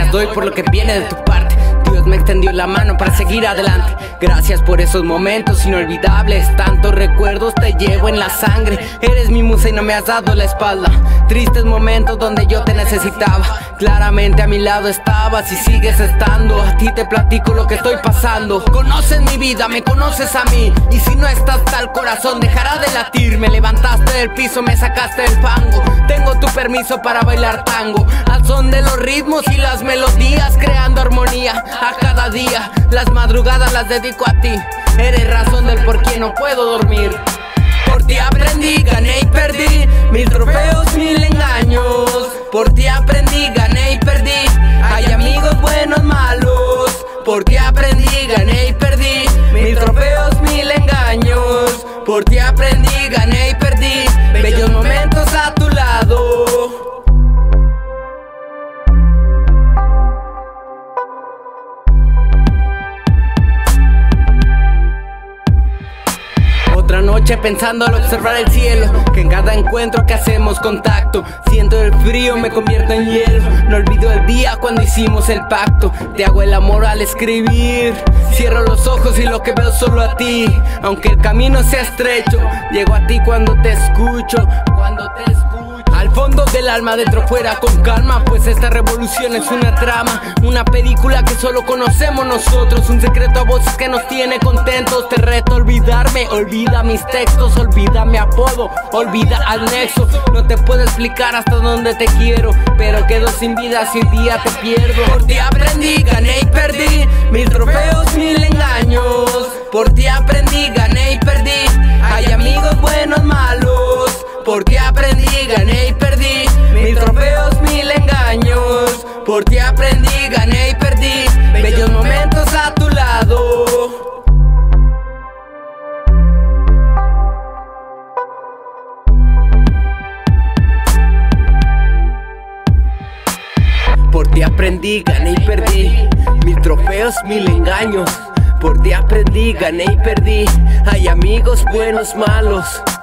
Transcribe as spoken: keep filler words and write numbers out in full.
las doy por lo que viene de tu parte. Dios me extendió la mano para seguir adelante. Gracias por esos momentos inolvidables. Tantos recuerdos te llevo en la sangre. Eres mi musa y no me has dado la espalda. Tristes momentos donde yo te necesitaba. Claramente a mi lado estabas y sigues estando. A ti te platico lo que estoy pasando. Conoces mi vida, me conoces a mí. Y si no estás tal, corazón dejará de latir. Me levantaste del piso, me sacaste del fango. Tengo tu permiso para bailar tango al son de los ritmos y las melodías, creando armonía a cada día. Las madrugadas las dedico a ti. Eres razón del por qué no puedo dormir. Por ti aprendí, gané y perdí mil trofeos, mil engaños. Por ti aprendí, gané y perdí. Hay amigos buenos, malos. Por ti aprendí, gané y perdí mil trofeos, mil engaños. Por ti aprendí, gané y perdí bellos momentos a tu lado. Otra noche pensando al observar el cielo, que en cada encuentro que hacemos contacto siento el frío, me convierto en hielo. No olvido el día cuando hicimos el pacto. Te hago el amor al escribir. Cierro los ojos y lo que veo solo a ti. Aunque el camino sea estrecho, llego a ti cuando te escucho. Cuando te escucho al fondo del alma, dentro fuera con calma. Pues esta revolución es una trama, una película que solo conocemos nosotros. Un secreto a voces que nos tiene contentos. Te reto a olvidarme, olvida mis textos, olvida mi apodo, olvida al nexo. No te puedo explicar hasta dónde te quiero, pero quedo sin vida si un día te pierdo. Por ti aprendí, gané y perdí mil trofeos, mil engaños. Por ti aprendí, gané y perdí. Hay amigos buenos, malos. Por ti aprendí, gané y perdí mil trofeos, mil engaños. Por ti aprendí, gané y perdí bellos momentos a tu lado. Por ti aprendí, gané y perdí mil trofeos, mil engaños. Por ti aprendí, gané y perdí. Hay amigos buenos, malos.